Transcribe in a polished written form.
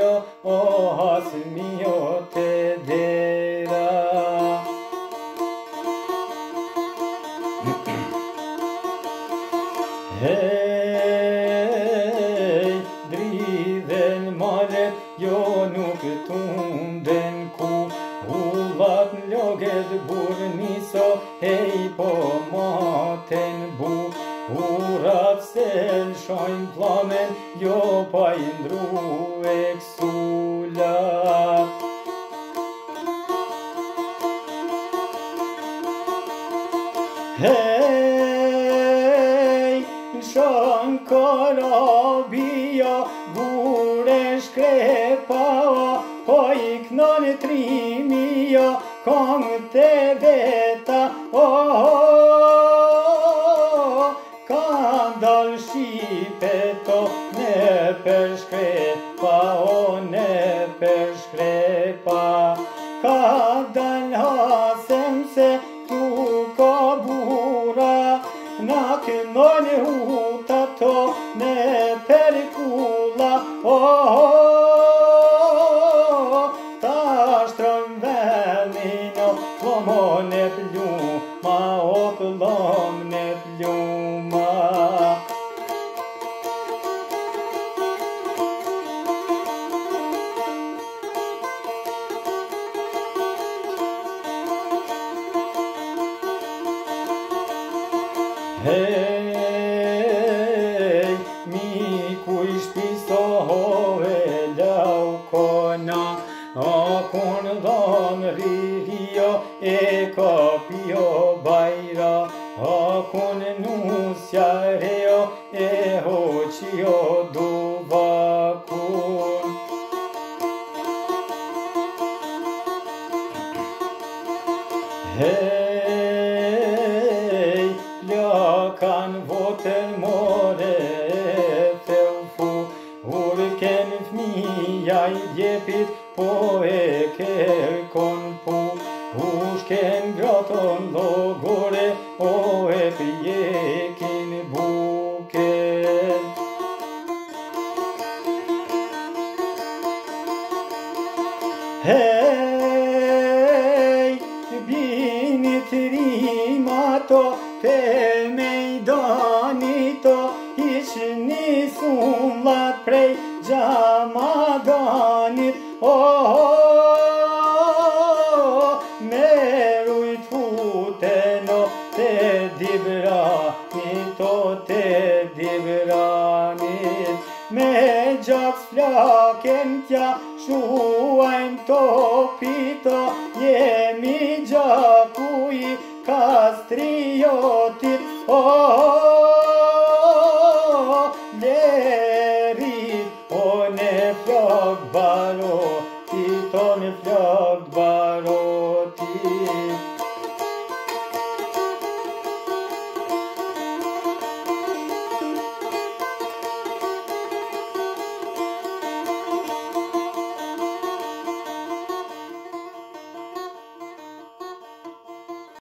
lo o hasmio te dera. Hej, dridhen malet, jo nuk tunden ku. Ullat loget burniso, hej po maten bu. Urat sel shojnë plamen, jo pa indru e ksulat. Hej, shon korabia, gure shkrepa, po i knon trimia, kong te veta, ka dal shqipeto, ne për shkrepa, ne për shkrepa, ka dal hasem se tu ka bura, na kënon huta to, ne për kula, ta shtrën venino, plomon e pluma, o plom në pluma. Hej, miku i shpisohove laukona, akon dham ririo e kapio bajra, akon nusja reo e hoqio duvakun. Hej, plakan votën more e theufu, urken fmija i djepit po e kërkon pu, ushken graton logore o e pjekin buken. Hej, binit rimato, te mejdanito, ish nisullat prej gjamadanit, merujt futeno te dibranit, te dibranit, me gjaks flaken tja shuajm topito, jemi gjaku i kastriotit, lerit, ne flok barotit, ne flok barotit.